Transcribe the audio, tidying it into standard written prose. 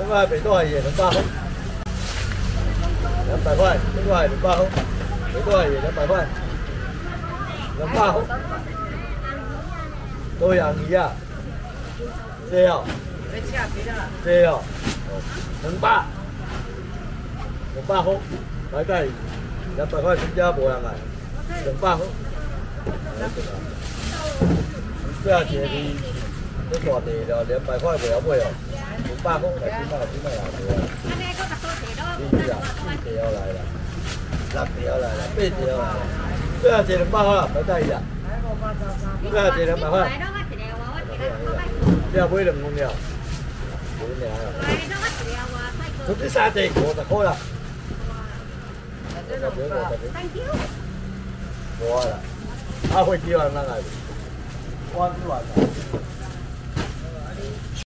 外北多也200块，200块，另外200块，北多也200块，200块，多养鱼啊，这哦，这哦，200块，来盖200块，真正无人来，200块。这下节你大地了，200块袂晓买哦，200块来几卖来对啊？4条来了，6条来了，8条来了，这下节200块啦，来盖伊啊！这下节200块，这下买2公了，买尔啦。出去3地50块啦。无啦，啊，飞机人哪来？我出来啦。